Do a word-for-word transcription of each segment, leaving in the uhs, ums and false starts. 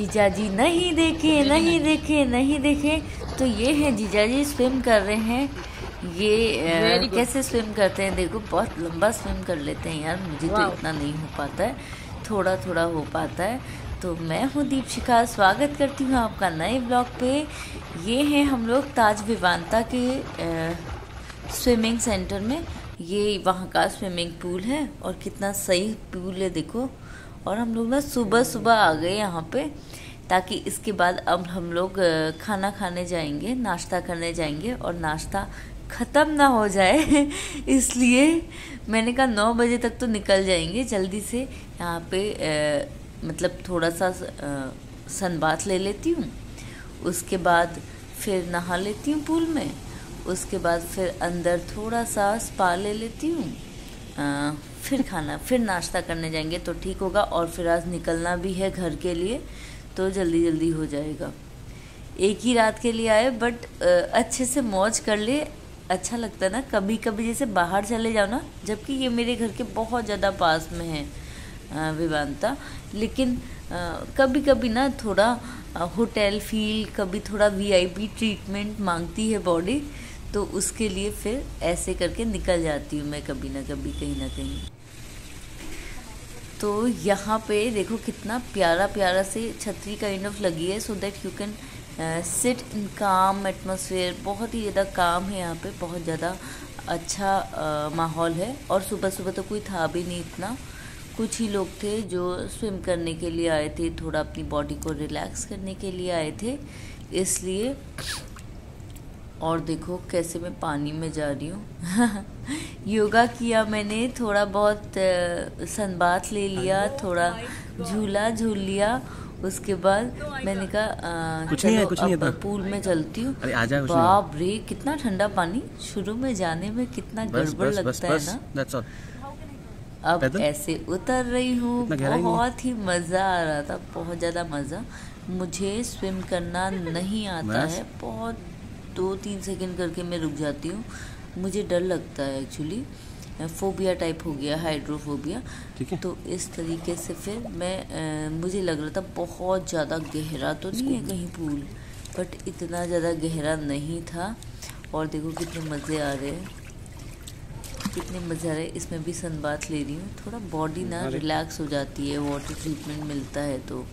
जीजा जी नहीं देखे नहीं देखे नहीं देखे। तो ये है जीजा जी स्विम कर रहे हैं। ये आ, कैसे स्विम करते हैं देखो, बहुत लंबा स्विम कर लेते हैं यार। मुझे तो इतना नहीं हो पाता है, थोड़ा थोड़ा हो पाता है। तो मैं हूँ दीपशिखा, स्वागत करती हूँ आपका नए ब्लॉग पे। ये हैं हम लोग ताज विवांता के आ, स्विमिंग सेंटर में। ये वहाँ का स्विमिंग पूल है और कितना सही पूल है देखो। और हम लोग ना सुबह सुबह आ गए यहाँ पे, ताकि इसके बाद अब हम लोग खाना खाने जाएंगे, नाश्ता करने जाएंगे और नाश्ता ख़त्म ना हो जाए इसलिए मैंने कहा नौ बजे तक तो निकल जाएंगे जल्दी से। यहाँ पे आ, मतलब थोड़ा सा सनबाथ ले लेती हूँ, उसके बाद फिर नहा लेती हूँ पूल में, उसके बाद फिर अंदर थोड़ा सा स्पा ले लेती हूँ, फिर खाना फिर नाश्ता करने जाएंगे तो ठीक होगा। और फिर आज निकलना भी है घर के लिए, तो जल्दी जल्दी हो जाएगा। एक ही रात के लिए आए बट अच्छे से मौज कर ले, अच्छा लगता है ना। कभी कभी जैसे बाहर चले जाओ ना, जबकि ये मेरे घर के बहुत ज़्यादा पास में है विवांता, लेकिन कभी कभी ना थोड़ा होटल फील, कभी थोड़ा वीआईपी ट्रीटमेंट मांगती है बॉडी, तो उसके लिए फिर ऐसे करके निकल जाती हूँ मैं कभी ना कभी कहीं ना कहीं। तो यहाँ पे देखो कितना प्यारा प्यारा से छतरी काइंड ऑफ लगी है, so that you can sit in calm atmosphere. बहुत ही ज़्यादा काम है यहाँ पे, बहुत ज़्यादा अच्छा uh, माहौल है। और सुबह सुबह तो कोई था भी नहीं इतना, कुछ ही लोग थे जो स्विम करने के लिए आए थे, थोड़ा अपनी बॉडी को रिलैक्स करने के लिए आए थे, इसलिए। और देखो कैसे मैं पानी में जा रही हूँ योगा किया मैंने, थोड़ा बहुत सनबाथ ले लिया, थोड़ा झूला झूल लिया, उसके बाद मैंने कहा चलो अब पूल में चलती हूँ। बाप रे कितना ठंडा पानी, शुरू में जाने में कितना गड़बड़ लगता है ना। अब ऐसे उतर रही हूँ, बहुत ही मज़ा आ रहा था, बहुत ज़्यादा मज़ा। मुझे स्विम करना नहीं आता है, बहुत दो तीन सेकंड करके मैं रुक जाती हूँ, मुझे डर लगता है एक्चुअली, फोबिया टाइप हो गया, हाइड्रोफोबिया। तो इस तरीके से फिर मैं आ, मुझे लग रहा था बहुत ज़्यादा गहरा तो नहीं है कहीं पूल, बट इतना ज़्यादा गहरा नहीं था। और देखो कितने मज़े आ रहे हैं, कितने मज़े आ रहे हैं। इसमें भी सनबाथ ले रही हूँ, थोड़ा बॉडी ना रिलैक्स हो जाती है, वाटर ट्रीटमेंट मिलता है तो।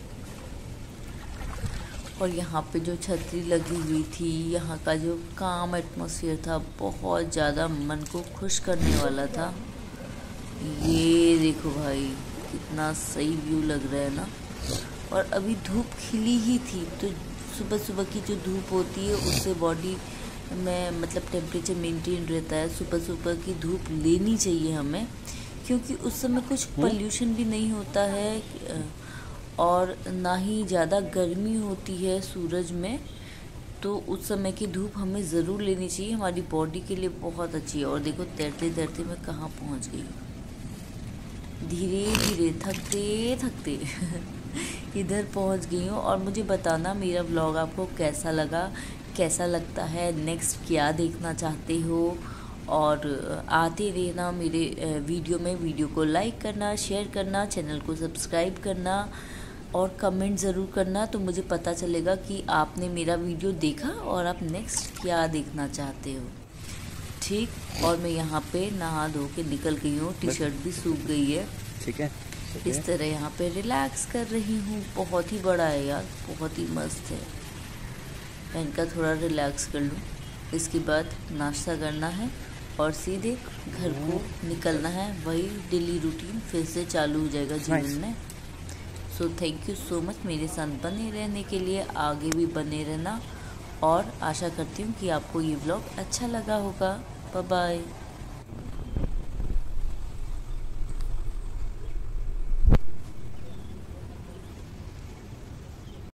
और यहाँ पे जो छतरी लगी हुई थी, यहाँ का जो काम एटमॉस्फेयर था, बहुत ज़्यादा मन को खुश करने वाला था। ये देखो भाई कितना सही व्यू लग रहा है ना। और अभी धूप खिली ही थी, तो सुबह सुबह की जो धूप होती है उससे बॉडी में मतलब टेम्परेचर मेंटेन रहता है। सुबह सुबह की धूप लेनी चाहिए हमें, क्योंकि उस समय कुछ पोल्यूशन भी नहीं होता है और ना ही ज़्यादा गर्मी होती है सूरज में, तो उस समय की धूप हमें ज़रूर लेनी चाहिए, हमारी बॉडी के लिए बहुत अच्छी है। और देखो तैरते तैरते मैं कहाँ पहुँच गई, धीरे धीरे थकते थकते इधर पहुँच गई हूँ। और मुझे बताना मेरा व्लॉग आपको कैसा लगा, कैसा लगता है, नेक्स्ट क्या देखना चाहते हो। और आते रहना मेरे वीडियो में, वीडियो को लाइक करना, शेयर करना, चैनल को सब्सक्राइब करना और कमेंट ज़रूर करना, तो मुझे पता चलेगा कि आपने मेरा वीडियो देखा और आप नेक्स्ट क्या देखना चाहते हो। ठीक। और मैं यहाँ पे नहा धो के निकल गई हूँ, टी शर्ट भी सूख गई है। ठीक है, इस तरह यहाँ पे रिलैक्स कर रही हूँ। बहुत ही बड़ा है यार, बहुत ही मस्त है। मैं इनका थोड़ा रिलैक्स कर लूँ, इसके बाद नाश्ता करना है और सीधे घर को निकलना है। वही डेली रूटीन फिर से चालू हो जाएगा जीवन में। So thank you so much मेरे साथ बने रहने के लिए, आगे भी बने रहना। और आशा करती हूँ कि आपको ये व्लॉग अच्छा लगा होगा। Bye bye.